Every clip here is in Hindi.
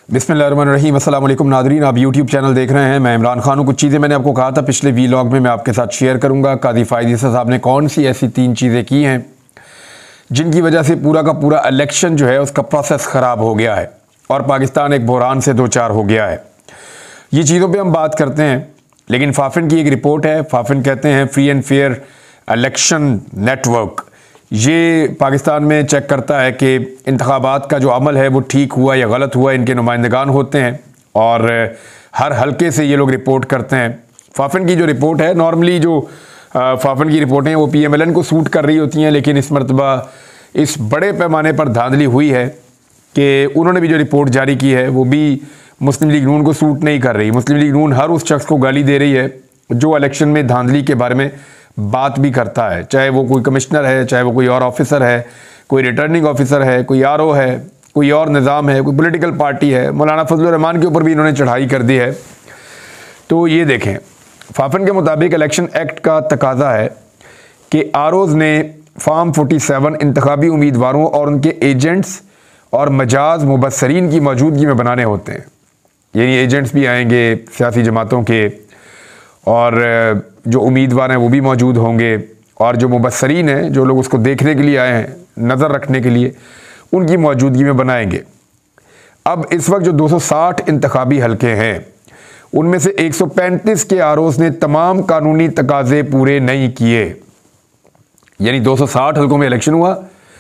बिस्मिल्लाहिर्रहमानिर्रहीम। अस्सलाम वालेकुम नादरीन, आप यूट्यूब चैनल देख रहे हैं। मैं इमरान खान हूँ। कुछ चीज़ें मैंने आपको कहा था पिछले वीलॉग में मैं आपके साथ शेयर करूँगा। काजी फ़ायद ईसा साहब ने कौन सी ऐसी 3 चीज़ें की हैं जिनकी वजह से पूरा का पूरा इलेक्शन जो है उसका प्रोसेस ख़राब हो गया है और पाकिस्तान एक बहरान से दो चार हो गया है। ये चीज़ों पर हम बात करते हैं, लेकिन फाफिन की एक रिपोर्ट है। फाफिन कहते हैं free and fair election network, ये पाकिस्तान में चेक करता है कि इंतखाबात का जो अमल है वो ठीक हुआ या गलत हुआ। इनके नुमाइंदगान होते हैं और हर हल्के से ये लोग रिपोर्ट करते हैं। फाफिन की जो रिपोर्ट है, नॉर्मली जो फाफिन की रिपोर्टें वो PMLN को सूट कर रही होती हैं, लेकिन इस मरतबा इस बड़े पैमाने पर धांधली हुई है कि उन्होंने भी जो रिपोर्ट जारी की है वो भी मुस्लिम लीग नून को सूट नहीं कर रही। मुस्लिम लीग नून हर उस शख्स को गाली दे रही है जो इलेक्शन में धांधली के बारे में बात भी करता है, चाहे वो कोई कमिश्नर है, चाहे वो कोई और ऑफिसर है, कोई रिटर्निंग ऑफिसर है, कोई RO है, कोई और निज़ाम है, कोई पॉलिटिकल पार्टी है। मौलाना फजलुर रहमान के ऊपर भी इन्होंने चढ़ाई कर दी है। तो ये देखें, फाफिन के मुताबिक इलेक्शन एक्ट का तकाजा है कि ROs ने फॉर्म 47 इंतखाबी उम्मीदवारों और उनके एजेंट्स और मजाज मुबस्सरीन की मौजूदगी में बनाने होते हैं। यानी एजेंट्स भी आएंगे सियासी जमातों के, और जो उम्मीदवार हैं वो भी मौजूद होंगे, और जो मुबस्सरीन हैं, जो लोग उसको देखने के लिए आए हैं, नज़र रखने के लिए, उनकी मौजूदगी में बनाएंगे। अब इस वक्त जो 260 इंतखाबी हलके हैं उनमें से 135 के ROs ने तमाम कानूनी तकाजे पूरे नहीं किए। यानी 260 हलकों में इलेक्शन हुआ,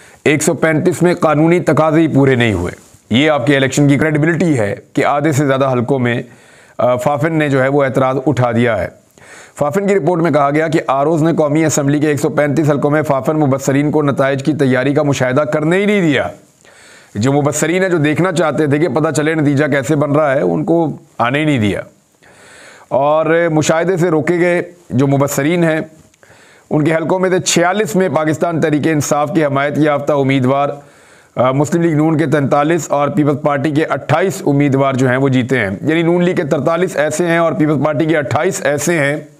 135 में कानूनी तकाजे ही पूरे नहीं हुए। ये आपके इलेक्शन की क्रेडिबिलिटी है कि आधे से ज़्यादा हलकों में फाफिन ने जो है वो एतराज़ उठा दिया है। फाफिन की रिपोर्ट में कहा गया कि ROs ने कौमी असम्बली के 135 हलकों में फाफिन मुबस्सरीन को नताइज की तैयारी का मुशाहिदा करने ही नहीं दिया। जो मुबस्सरीन है, जो देखना चाहते थे कि पता चले नतीजा कैसे बन रहा है, उनको आने ही नहीं दिया और मुशाहिदे से रोके गए। जो मुबस्सरीन हैं उनके हलकों में से 46 में पाकिस्तान तहरीक-ए-इंसाफ की हमायत याफ्ता उम्मीदवार, मुस्लिम लीग नून के 43 और पीपल्स पार्टी के 28 उम्मीदवार जो हैं वो जीते हैं। यानी नून लीग के 43 ऐसे हैं और पीपल्स पार्टी के 28 ऐसे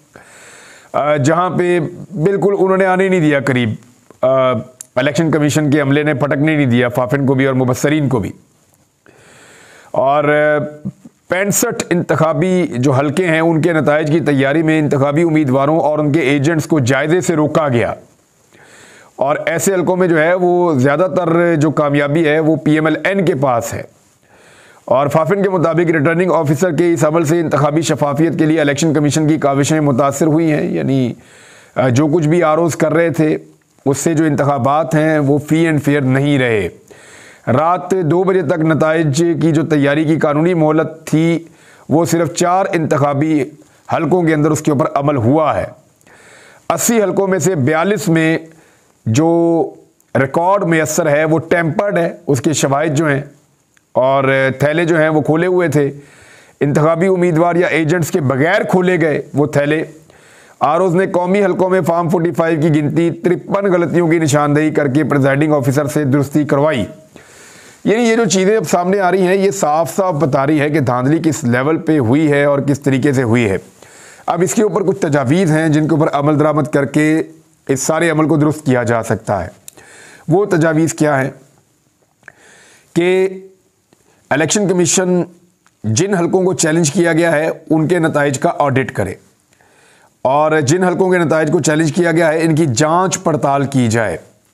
हैं जहां पे बिल्कुल उन्होंने आने नहीं दिया करीब। इलेक्शन कमीशन के अमले ने फटकने नहीं दिया फाफिन को भी और मुबस्सरीन को भी। और 65 इंतखाबी जो हलके हैं उनके नताइज की तैयारी में इंतखाबी उम्मीदवारों और उनके एजेंट्स को जायजे से रोका गया, और ऐसे हलकों में जो है वो ज़्यादातर जो कामयाबी है वो PMLN के पास है। और फाफिन के मुताबिक रिटर्निंग ऑफिसर के इस अमल से इंतखाबी शफाफियत के लिए इलेक्शन कमीशन की काविशें मुतासर हुई हैं। यानी जो कुछ भी ROs कर रहे थे उससे जो इंतखाबात हैं वो फ्री एंड फेयर नहीं रहे। रात 2 बजे तक नताइज की जो तैयारी की कानूनी मोहलत थी वो सिर्फ 4 इंतखाबी हलकों के अंदर उसके ऊपर अमल हुआ है। 80 हलकों में से 42 में जो रिकॉर्ड मैसर है वो टेम्पर्ड है, उसके शवाहिद जो हैं और थैले जो हैं वो खोले हुए थे। इंतखाबी उम्मीदवार या एजेंट्स के बगैर खोले गए वो थैले। ROs ने कौमी हलकों में फॉर्म 45 की गिनती 53 गलतियों की निशानदेही करके प्रिजाइडिंग ऑफिसर से दुरुस्ती करवाई। यानी ये जो चीज़ें अब सामने आ रही हैं ये साफ साफ बता रही है कि धांधली किस लेवल पे हुई है और किस तरीके से हुई है। अब इसके ऊपर कुछ तजावीज़ हैं जिनके ऊपर अमल दरामद करके इस सारे अमल को दुरुस्त किया जा सकता है। वो तजावीज़ क्या है कि इलेक्शन कमीशन जिन हलकों को चैलेंज किया गया है उनके नताइज का ऑडिट करे, और जिन हलकों के नताइज को चैलेंज किया गया है इनकी जांच पड़ताल की जाए।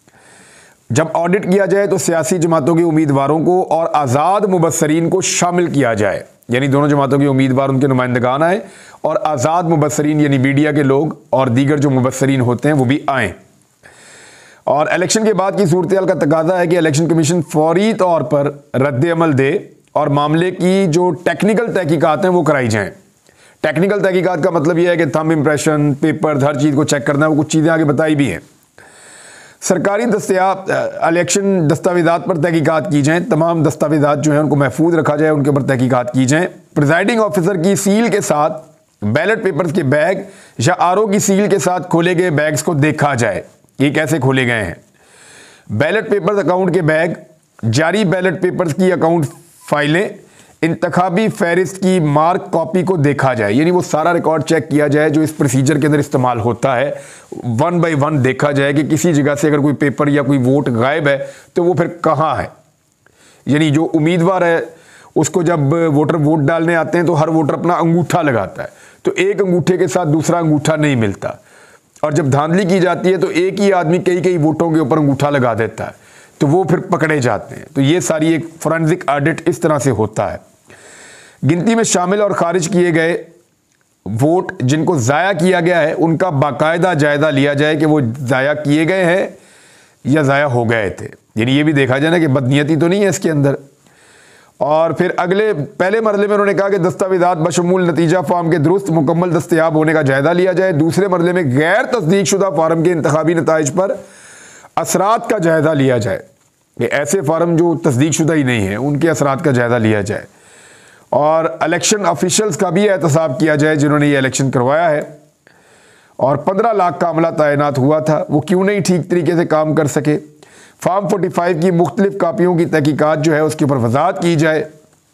जब ऑडिट किया जाए तो सियासी जमातों के उम्मीदवारों को और आज़ाद मुबस्सरीन को शामिल किया जाए। यानी दोनों जमातों के उम्मीदवार, उनके नुमाइंदगान आए, और आज़ाद मुबस्सरीन यानी मीडिया के लोग और दीगर जो मुबस्सरीन होते हैं वो भी आएँ। और इलेक्शन के बाद की सूरत हाल का तकाजा है कि इलेक्शन कमीशन फौरी तौर पर रद्द अमल दे और मामले की जो टेक्निकल तहकीकात हैं वो कराई जाएँ। टेक्निकल तहकीकात का मतलब यह है कि थंब इम्प्रेशन, पेपर, हर चीज़ को चेक करना है। वो कुछ चीज़ें आगे बताई भी हैं। सरकारी दस्तयाब इलेक्शन दस्तावेज़ात पर तहकीकात की जाएँ, तमाम दस्तावेज़ात जो हैं उनको महफूज रखा जाए, उनके ऊपर तहकीकात की जाएँ। प्रिजाइडिंग ऑफिसर की सील के साथ बैलेट पेपर्स के बैग या RO की सील के साथ खोले गए बैग्स को देखा जाए, ये कैसे खोले गए हैं। बैलेट पेपर्स अकाउंट के बैग, जारी बैलेट पेपर्स की अकाउंट फाइलें, इंतखाबी फहरिस्त की मार्क कॉपी को देखा जाए। यानी वो सारा रिकॉर्ड चेक किया जाए जो इस प्रोसीजर के अंदर इस्तेमाल होता है। 1 बाय 1 देखा जाए कि किसी जगह से अगर कोई पेपर या कोई वोट गायब है तो वो फिर कहाँ है। यानी जो उम्मीदवार है उसको जब वोटर वोट डालने आते हैं तो हर वोटर अपना अंगूठा लगाता है, तो एक अंगूठे के साथ दूसरा अंगूठा नहीं मिलता। और जब धांधली की जाती है तो एक ही आदमी कई कई वोटों के ऊपर अंगूठा लगा देता है, तो वो फिर पकड़े जाते हैं। तो ये सारी एक फोरेंसिक ऑडिट इस तरह से होता है। गिनती में शामिल और खारिज किए गए वोट जिनको ज़ाया किया गया है उनका बाकायदा जायज़ा लिया जाए कि वो ज़ाया किए गए हैं या ज़ाया हो गए थे, यानी ये भी देखा जाए ना कि बदनीयती तो नहीं है इसके अंदर। और फिर पहले मरले में उन्होंने कहा कि दस्तावेज़ात बशमूल नतीजा फार्म के दुरुस्त मुकम्मल दस्तयाब होने का जायज़ा लिया जाए। दूसरे मरले में गैर तस्दीक शुदा फार्म के इंतखाबी नताइज पर असरात का जायज़ा लिया जाए, कि ऐसे फार्म जो तस्दीक शुदा ही नहीं है उनके असरात का जायज़ा लिया जाए। और इलेक्शन ऑफिशल्स का भी एहतसाब किया जाए जिन्होंने ये इलेक्शन करवाया है। और 15 लाख का अमला तैनात हुआ था, वो क्यों नहीं ठीक तरीके से काम कर सके। फार्म 45 की मुख्तलिफ कापियों की तहकीकात जो है उसके ऊपर वजाहत की जाए।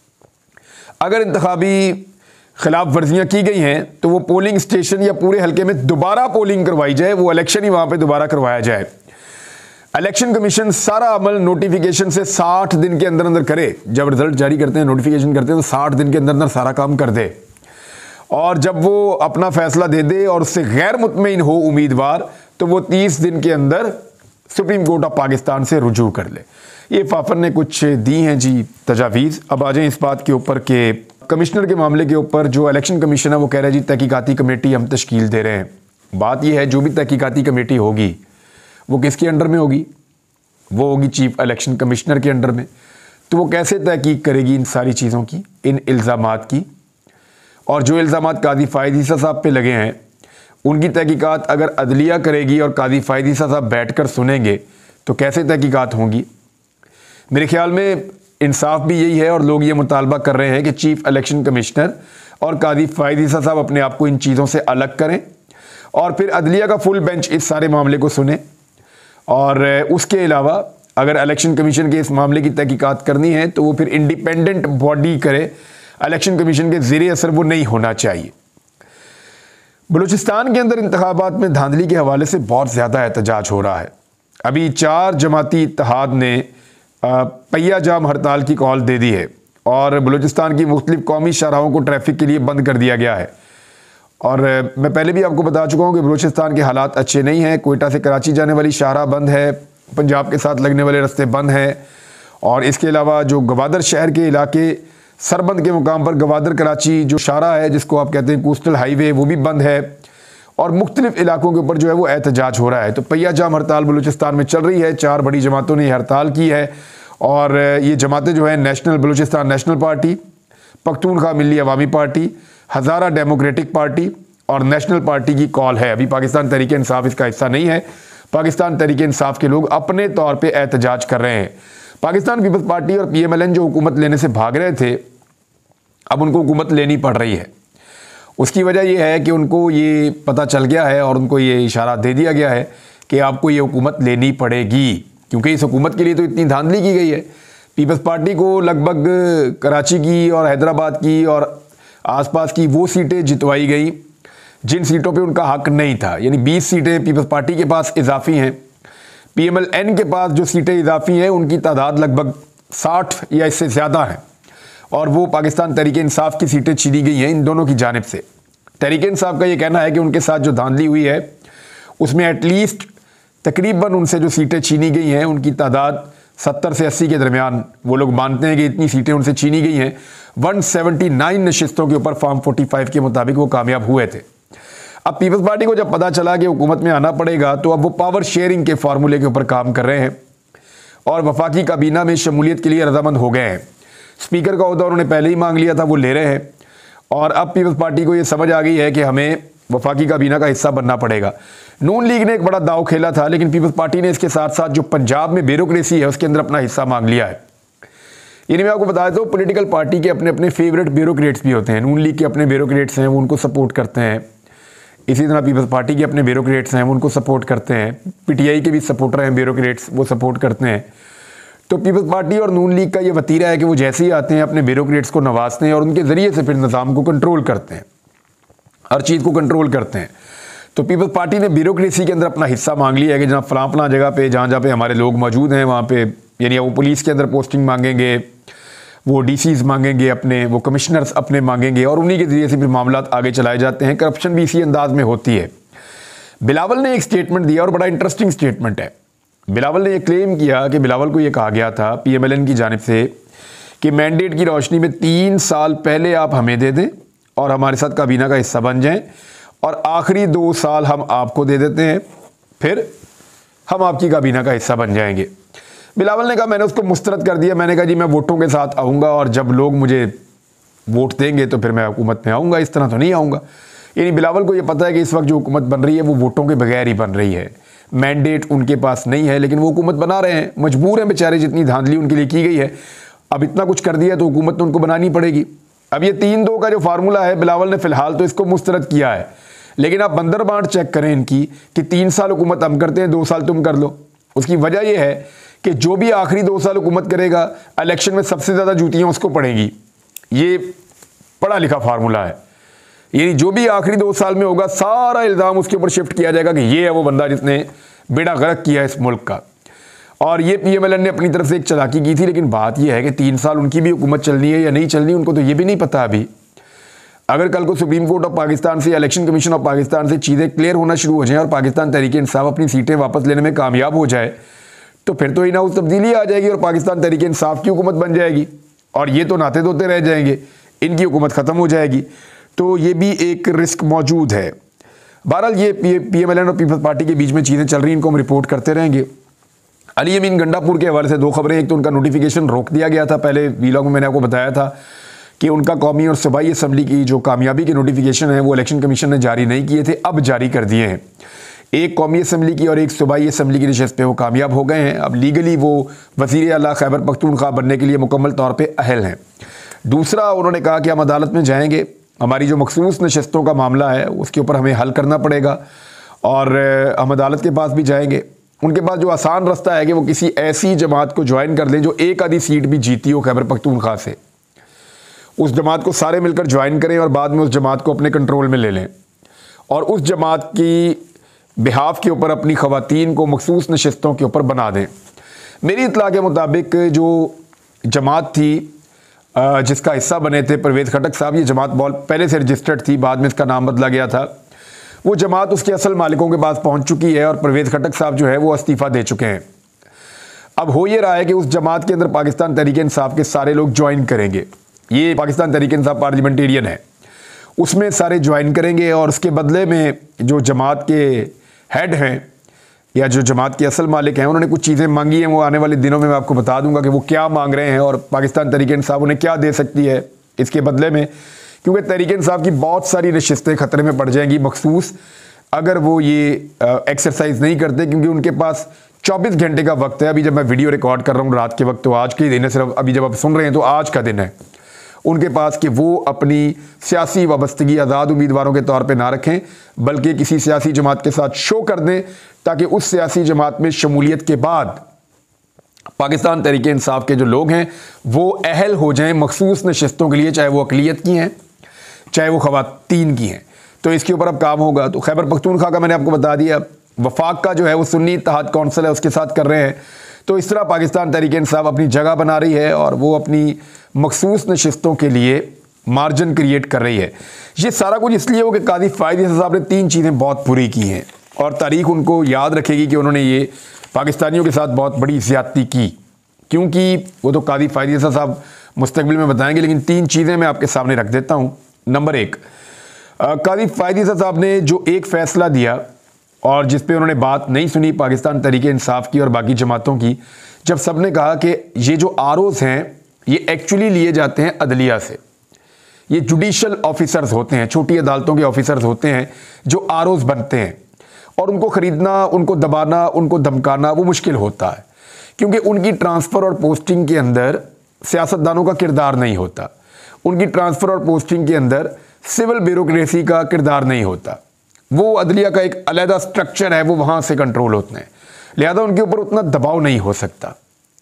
अगर इंतखाबी खिलाफ वर्जियाँ की गई हैं तो वो पोलिंग स्टेशन या पूरे हल्के में दोबारा पोलिंग करवाई जाए, वो इलेक्शन ही वहाँ पर दोबारा करवाया जाए। इलेक्शन कमीशन सारा अमल नोटिफिकेशन से 60 दिन के अंदर अंदर करे। जब रिजल्ट जारी करते हैं, नोटिफिकेशन करते हैं, तो 60 दिन के अंदर अंदर सारा काम कर दे। और जब वो अपना फैसला दे दे और उससे गैर मुतमईन हो उम्मीदवार, तो वो 30 दिन के अंदर सुप्रीम कोर्ट ऑफ पाकिस्तान से रुजू कर ले। ये फाफर ने कुछ दी हैं जी तजावीज़। अब आ जाए इस बात के ऊपर कि कमिश्नर के मामले के ऊपर जो इलेक्शन कमीशन है वो कह रहा है जी तहकीकाती कमेटी हम तश्कील दे रहे हैं। बात यह है जो भी तहकीकाती कमेटी होगी वो किसके अंडर में होगी? वो होगी चीफ इलेक्शन कमिश्नर के अंडर में। तो वो कैसे तहकीक करेगी इन सारी चीज़ों की, इन इल्ज़ामात की? और जो इल्ज़ामात काजी फ़ायद ईसा साहब पे लगे हैं उनकी तहकीकात अगर अदलिया करेगी और काजी फ़ायद ईसा साहब बैठ कर सुनेंगे तो कैसे तहकीकात होंगी? मेरे ख्याल में इंसाफ भी यही है और लोग ये मुतालबा कर रहे हैं कि चीफ इलेक्शन कमिश्नर और काजी फ़ायद ईसा साहब अपने आप को इन चीज़ों से अलग करें और फिर अदलिया का फुल बेंच इस सारे मामले को सुने। और उसके अलावा अगर इलेक्शन कमीशन के इस मामले की तहकीकात करनी है तो वो फिर इंडिपेंडेंट बॉडी करे, इलेक्शन कमीशन के ज़ेरे असर वो नहीं होना चाहिए। बलूचिस्तान के अंदर इंतखाबात में धांधली के हवाले से बहुत ज़्यादा एहतजाज हो रहा है। अभी 4 जमाती इत्तेहाद ने पहिया जाम हड़ताल की कॉल दे दी है और बलूचिस्तान की मुख्तलिफ कौमी शाहराहों को ट्रैफिक के लिए बंद कर दिया गया है। और मैं पहले भी आपको बता चुका हूँ कि बलूचिस्तान के हालात अच्छे नहीं हैं। कोयटा से कराची जाने वाली शाहराह बंद है, पंजाब के साथ लगने वाले रास्ते बंद हैं और इसके अलावा जो गवादर शहर के इलाके सरबंद के मुकाम पर गवादर कराची जो शाहराह है जिसको आप कहते हैं कोस्टल हाईवे, वो भी बंद है और मुख्तलिफ इलाकों के ऊपर जो है वो एहतजाज हो रहा है। तो पहिया जाम हड़ताल बलूचिस्तान में चल रही है। 4 बड़ी जमातों ने हड़ताल की है और ये जमातें जो है national Balochistan national party, Pakhtunkhwa Milli Awami party, Hazara democratic party और नेशनल पार्टी की कॉल है। अभी पाकिस्तान तहरीक इंसाफ इसका हिस्सा नहीं है। पाकिस्तान तहरीक इंसाफ के लोग अपने तौर पे एहतजाज कर रहे हैं। पाकिस्तान पीपल्स पार्टी और PMLN जो हुकूमत लेने से भाग रहे थे, अब उनको हुकूमत लेनी पड़ रही है। उसकी वजह यह है कि उनको ये पता चल गया है और उनको ये इशारा दे दिया गया है कि आपको ये हुकूमत लेनी पड़ेगी, क्योंकि इस हुकूमत के लिए तो इतनी धांधली की गई है। पीपल्स पार्टी को लगभग कराची की और हैदराबाद की और आसपास की वो सीटें जितवाई गई जिन सीटों पे उनका हक नहीं था, यानी 20 सीटें पीपल्स पार्टी के पास इजाफी हैं। PMLN के पास जो सीटें इजाफी हैं उनकी तादाद लगभग 60 या इससे ज़्यादा है और वो पाकिस्तान तहरीक इंसाफ की सीटें छीनी गई हैं इन दोनों की जानिब से। तहरीक इंसाफ का ये कहना है कि उनके साथ जो धांधली हुई है उसमें एटलीस्ट तकरीबन उनसे जो सीटें छीनी गई हैं उनकी तादाद 70 से 80 के दरमियान वो लोग मानते हैं कि इतनी सीटें उनसे छीनी गई हैं। 179 नशिस्तों के ऊपर फॉर्म 45 के मुताबिक वो कामयाब हुए थे। अब पीपल्स पार्टी को जब पता चला कि हुकूमत में आना पड़ेगा तो अब वो पावर शेयरिंग के फार्मूले के ऊपर काम कर रहे हैं और वफाकी काबीना में शमूलियत के लिए रजामंद हो गए हैं। स्पीकर का ओहदा उन्होंने पहले ही मांग लिया था, वो ले रहे हैं और अब पीपल्स पार्टी को ये समझ आ गई है कि हमें वफाकी काबीना का हिस्सा बनना पड़ेगा। नून लीग ने एक बड़ा दाव खेला था लेकिन पीपल्स पार्टी ने इसके साथ साथ जो पंजाब में ब्यूरोक्रेसी है उसके अंदर अपना हिस्सा मांग लिया है। यानी मैं आपको बता देता हूँ पॉलिटिकल पार्टी के अपने अपने फेवरेट ब्यूरोक्रेट्स भी होते हैं। नून लीग के अपने ब्यूरोक्रेट्स हैं वो उनको सपोर्ट करते हैं, इसी तरह पीपल्स पार्टी के अपने ब्यूरोक्रेट्स हैं वो उनको सपोर्ट करते हैं, PTI के भी सपोर्टर हैं ब्यूरोक्रेट्स, वो सपोर्ट करते हैं। तो पीपल्स पार्टी और नून लीग का ये वतीरा है कि वो जैसे ही आते हैं अपने ब्यूरोक्रेट्स को नवाजते हैं और उनके ज़रिए से फिर निज़ाम को कंट्रोल करते हैं, हर चीज़ को कंट्रोल करते हैं। तो पीपल्स पार्टी ने ब्यूरोक्रेसी के अंदर अपना हिस्सा मांग लिया है कि जहाँ फलां जगह पे जहाँ पे हमारे लोग मौजूद हैं वहाँ पे, यानी वो पुलिस के अंदर पोस्टिंग मांगेंगे वो डीसीज मांगेंगे अपने, वो कमिश्नर्स अपने मांगेंगे और उन्हीं के ज़रिए से फिर मामला आगे चलाए जाते हैं। करप्शन भी इसी अंदाज में होती है। बिलावल ने एक स्टेटमेंट दिया और बड़ा इंटरेस्टिंग स्टेटमेंट है। बिलावल ने यह क्लेम किया कि बिलावल को यह कहा गया था PMLN की जानिब से कि मैंडेट की रोशनी में 3 साल पहले आप हमें दे दें और हमारे साथ काबीना का हिस्सा बन जाएं और आखिरी 2 साल हम आपको दे देते हैं, फिर हम आपकी काबीना का हिस्सा बन जाएंगे। बिलावल ने कहा, मैंने उसको मुस्तरद कर दिया। मैंने कहा जी मैं वोटों के साथ आऊँगा और जब लोग मुझे वोट देंगे तो फिर मैं हुकूमत में आऊँगा, इस तरह तो नहीं आऊँगा। यानी बिलावल को ये पता है कि इस वक्त जो हुकूमत बन रही है वो वोटों के बगैर ही बन रही है। मैंडेट उनके पास नहीं है लेकिन वो हुकूमत बना रहे हैं, मजबूर हैं बेचारे, जितनी धांधली उनके लिए की गई है। अब इतना कुछ कर दिया तो हुकूमत तो उनको बनानी पड़ेगी। अब ये 3-2 का जो फार्मूला है, बिलावल ने फिलहाल तो इसको मुस्तरद किया है, लेकिन आप बंदर बांट चेक करें इनकी कि 3 साल हुकूमत हम करते हैं, 2 साल तुम कर लो। उसकी वजह यह है कि जो भी आखिरी 2 साल हुकूमत करेगा, इलेक्शन में सबसे ज़्यादा जूतियाँ उसको पड़ेंगी। ये पढ़ा लिखा फार्मूला है। यानी जो भी आखिरी 2 साल में होगा, सारा इल्ज़ाम उसके ऊपर शिफ्ट किया जाएगा कि ये है वो बंदा जिसने बेड़ा गर्क किया इस मुल्क का। और ये PMLN ने अपनी तरफ से एक चालाकी की थी, लेकिन बात यह है कि 3 साल उनकी भी हुकूमत चलनी है या नहीं चलनी, उनको तो ये भी नहीं पता अभी। अगर कल को सुप्रीम कोर्ट ऑफ पाकिस्तान से, इलेक्शन कमीशन ऑफ पाकिस्तान से चीज़ें क्लियर होना शुरू हो जाएं और पाकिस्तान तहरीक इंसाफ अपनी सीटें वापस लेने में कामयाब हो जाए, तो फिर तो इन हाउस तब्दीली आ जाएगी और पाकिस्तान तहरीक इंसाफ की हुकूमत बन जाएगी और ये तो नाते धोते रह जाएंगे, इनकी हुकूमत ख़त्म हो जाएगी। तो ये भी एक रिस्क मौजूद है। बहरहाल ये PMLN और पीपल्स पार्टी के बीच में चीज़ें चल रही हैं, इनको हम रिपोर्ट करते रहेंगे। अली अमीन गंडापुर के हवाले से 2 खबरें। एक तो उनका नोटिफिकेशन रोक दिया गया था, पहले वीलॉग में मैंने आपको बताया था कि उनका कौमी और सूबाई असम्बली की जो कामयाबी के नोटिफिकेशन है वो इलेक्शन कमीशन ने जारी नहीं किए थे, अब जारी कर दिए हैं। एक कौमी असम्बली की और एक सूबाई असम्बली की नशस्त पे वो कामयाब हो गए हैं। अब लीगली वो वज़ीर आला खैबर पख्तूनख्वा बनने के लिए मुकम्मल तौर पर अहल हैं। दूसरा, उन्होंने कहा कि हम अदालत में जाएंगे, हमारी जो मखसूस नशस्तों का मामला है उसके ऊपर हमें हल करना पड़ेगा और हम अदालत के पास भी जाएंगे। उनके पास जो आसान रास्ता है कि वो किसी ऐसी जमात को ज्वाइन कर लें जो एक आधी सीट भी जीती हो खैबर पख्तूनख्वा से, उस जमात को सारे मिलकर ज्वाइन करें और बाद में उस जमात को अपने कंट्रोल में ले लें और उस जमात की बिहाफ के ऊपर अपनी ख़वातीन को मखसूस नशस्तों के ऊपर बना दें। मेरी इत्तला के मुताबिक जो जमात थी जिसका हिस्सा बने थे परवेज़ खटक साहब, ये जमात बहुत पहले से रजिस्टर्ड थी, बाद में इसका नाम बदला गया था। वो जमात उसके असल मालिकों के पास पहुंच चुकी है और परवेज़ खटक साहब जो है वो इस्तीफ़ा दे चुके हैं। अब हो ये रहा है कि उस जमात के अंदर पाकिस्तान तहरीक इंसाफ के सारे लोग ज्वाइन करेंगे। ये पाकिस्तान तहरीक इंसाफ पार्लियामेंटेरियन है, उसमें सारे ज्वाइन करेंगे और उसके बदले में जो जमात के हेड हैं या जो जमात के असल मालिक हैं उन्होंने कुछ चीज़ें मांगी हैं। वो आने वाले दिनों में मैं आपको बता दूंगा कि वो क्या मांग रहे हैं और पाकिस्तान तहरीक इंसाफ उन्हें क्या दे सकती है इसके बदले में, क्योंकि तहरीक इंसाफ की बहुत सारी नशिस्तें ख़तरे में पड़ जाएंगी मखसूस अगर वो ये एक्सरसाइज नहीं करते, क्योंकि उनके पास 24 घंटे का वक्त है। अभी जब मैं वीडियो रिकॉर्ड कर रहा हूँ रात के वक्त, तो आज के दिन है, सिर्फ अभी जब आप सुन रहे हैं तो आज का दिन है उनके पास कि वो अपनी सियासी वाबस्तगी आज़ाद उम्मीदवारों के तौर पे ना रखें, बल्कि किसी सियासी जमात के साथ शो कर दें ताकि उस सियासी जमात में शमूलियत के बाद पाकिस्तान तहरीक इंसाफ के जो लोग हैं वो अहल हो जाएं मखसूस नशस्तों के लिए, चाहे वो अकलियत की हैं चाहे वो ख़वातीन की हैं। तो इसके ऊपर अब काम होगा। तो खैबर पख्तूनख्वा का मैंने आपको बता दिया, वफाक का जो है वो सुन्नी इत्तेहाद कौंसिल है उसके साथ कर रहे हैं। तो इस तरह पाकिस्तान तहरीक इंसाफ अपनी जगह बना रही है और वो अपनी मखसूस नशिस्तों के लिए मार्जिन क्रिएट कर रही है। ये सारा कुछ इसलिए हो कि कादी फ़ायदी साहब ने 3 चीज़ें बहुत बुरी की हैं और तारीख उनको याद रखेगी कि उन्होंने ये पाकिस्तानियों के साथ बहुत बड़ी ज़्यादती की, क्योंकि वो तो कादी फ़ायदी साहब मुस्तकबिल में बताएंगे, लेकिन 3 चीज़ें मैं आपके सामने रख देता हूँ। नंबर 1, कादी फ़ायदी साहब ने जो एक फ़ैसला दिया और जिस पे उन्होंने बात नहीं सुनी पाकिस्तान तहरीक इंसाफ की और बाकी जमातों की, जब सब ने कहा कि ये जो आरओज़ हैं ये एक्चुअली लिए जाते हैं अदलिया से, ये जुडिशल ऑफिसर्स होते हैं, छोटी अदालतों के ऑफिसर्स होते हैं जो आरओज़ बनते हैं और उनको ख़रीदना, उनको दबाना, उनको धमकाना वो मुश्किल होता है, क्योंकि उनकी ट्रांसफ़र और पोस्टिंग के अंदर सियासतदानों का किरदार नहीं होता, उनकी ट्रांसफ़र और पोस्टिंग के अंदर सिविल ब्यूरोक्रेसी का किरदार नहीं होता। वो अदलिया का एक अलहदा स्ट्रक्चर है, वो वहाँ से कंट्रोल होते हैं, लिहाजा उनके ऊपर उतना दबाव नहीं हो सकता,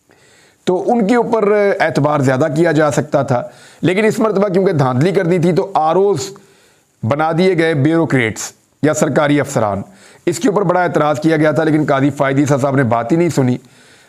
तो उनके ऊपर एतबार ज़्यादा किया जा सकता था। लेकिन इस मरतबा क्योंकि धांधली करनी थी तो आरओज़ बना दिए गए ब्यूरोक्रेट्स या सरकारी अफसरान, इसके ऊपर बड़ा एतराज़ किया गया था, लेकिन कादी फ़ायदी साहब ने बात ही नहीं सुनी।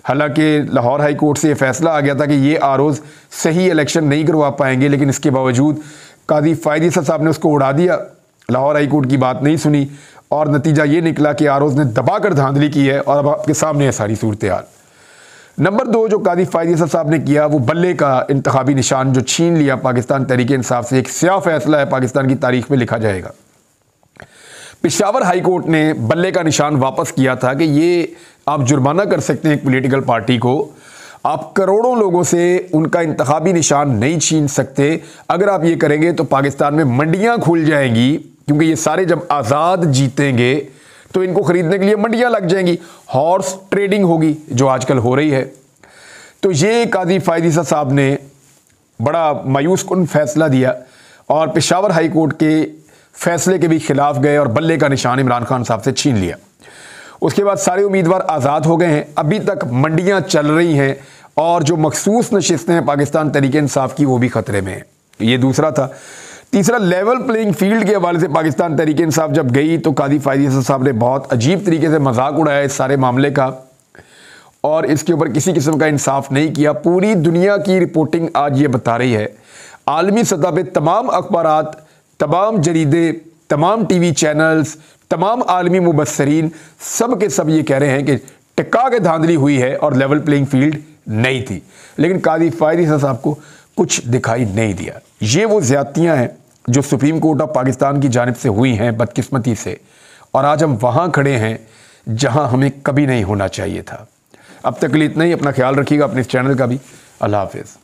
हालांकि लाहौर हाई कोर्ट से ये फैसला आ गया था कि ये आरओज़ सही इलेक्शन नहीं करवा पाएंगे, लेकिन इसके बावजूद कादी फ़ायद ईसा साहब ने उसको उड़ा दिया, लाहौर हाई कोर्ट की बात नहीं सुनी और नतीजा ये निकला कि आरओज़ ने दबाकर धांधली की है और अब आपके सामने है सारी सूरत हाल। नंबर 2 जो कादी फ़ायद ईसा साहब ने किया वो बल्ले का इंतखाबी निशान जो छीन लिया पाकिस्तान तहरीक इंसाफ से, एक स्याह फैसला है, पाकिस्तान की तारीख में लिखा जाएगा। पेशावर हाई कोर्ट ने बल्ले का निशान वापस किया था कि ये आप जुर्माना कर सकते हैं एक पॉलिटिकल पार्टी को, आप करोड़ों लोगों से उनका इंतखाबी निशान नहीं छीन सकते। अगर आप ये करेंगे तो पाकिस्तान में मंडियां खुल जाएंगी, क्योंकि ये सारे जब आज़ाद जीतेंगे तो इनको खरीदने के लिए मंडियां लग जाएंगी, हॉर्स ट्रेडिंग होगी जो आजकल हो रही है। तो ये कादी फ़ायद ईसा साहब ने बड़ा मायूस कुन फैसला दिया और पेशावर हाई कोर्ट के फैसले के भी खिलाफ गए और बल्ले का निशान इमरान खान साहब से छीन लिया। उसके बाद सारे उम्मीदवार आज़ाद हो गए हैं, अभी तक मंडियां चल रही हैं और जो मखसूस नशिस्तें हैं पाकिस्तान तहरीक इंसाफ की वो भी खतरे में हैं। ये दूसरा था। तीसरा, लेवल प्लेइंग फील्ड के हवाले से पाकिस्तान तहरीक इंसाफ जब गई तो कादी फ़ायद ईसा साहब ने बहुत अजीब तरीके से मजाक उड़ाया इस सारे मामले का और इसके ऊपर किसी किस्म का इंसाफ नहीं किया। पूरी दुनिया की रिपोर्टिंग आज ये बता रही है, आलमी सतह पे तमाम अखबारात, तमाम जरीदे, तमाम टीवी चैनल्स, तमाम आलमी मुबस्सरीन सब के सब ये कह रहे हैं कि टिक्का के धांधली हुई है और लेवल प्लेइंग फील्ड नहीं थी, लेकिन कादी फ़ायद ईसा साहब को कुछ दिखाई नहीं दिया। ये वो ज़्यादतियाँ हैं जो सुप्रीम कोर्ट ऑफ पाकिस्तान की जानिब से हुई हैं बदकिस्मती से, और आज हम वहाँ खड़े हैं जहाँ हमें कभी नहीं होना चाहिए था। अब तक के लिए इतना ही। अपना ख्याल रखिएगा, अपने इस चैनल का भी। अल्लाह हाफिज़।